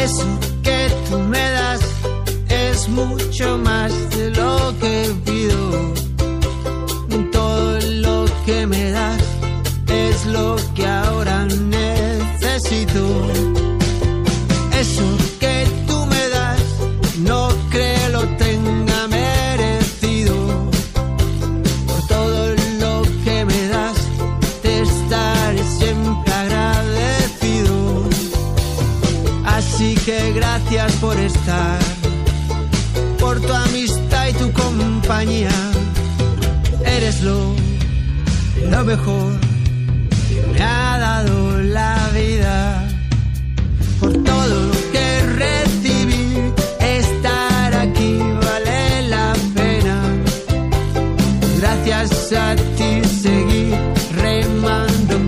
Eso que tú me das es mucho más de lo que pido. Todo lo que me das es lo que ahora necesito. Eso que tú me das no creo lo tenga merecido. Por todo lo que me das te estaré siempre agradecido. Así que gracias por estar, por tu amistad y tu compañía. Eres lo mejor que me ha dado la vida. Por todo lo que recibí, estar aquí vale la pena. Gracias a ti seguí remando